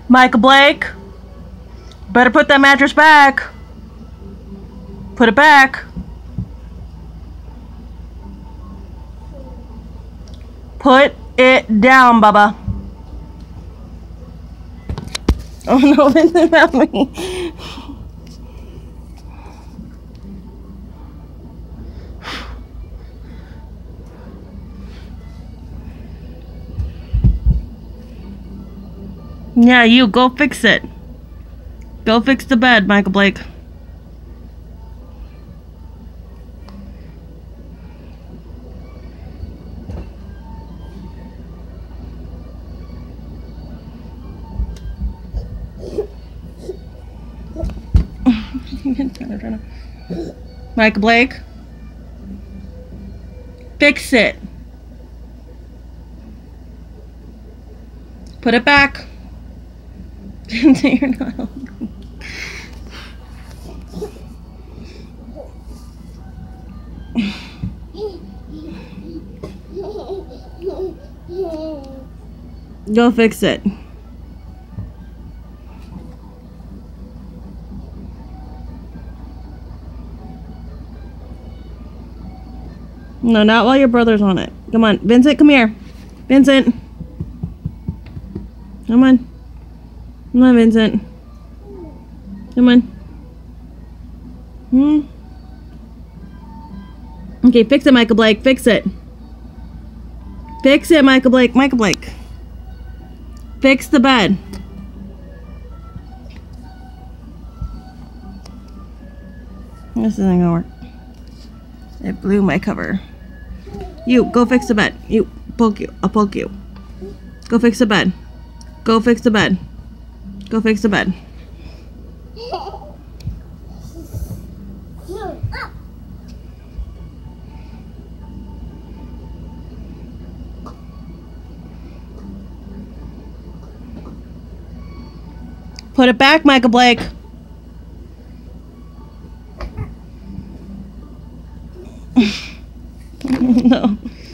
Michael Blake, better put that mattress back. Put it back. Put it down, Bubba. Oh no, Vincent found me. Yeah, you go fix it. Go fix the bed, Michael Blake. Michael Blake, fix it. Put it back. You're not hungry. Go fix it. No, not while your brother's on it. Come on, Vincent, come here. Vincent. Come on. Come on, Vincent. Come on. Okay, fix it, Michael Blake. Fix it. Fix it, Michael Blake. Michael Blake. Fix the bed. This isn't gonna work. It blew my cover. You, go fix the bed. You, poke you. I'll poke you. Go fix the bed. Go fix the bed. Go fix the bed. Put it back, Michael Blake. No.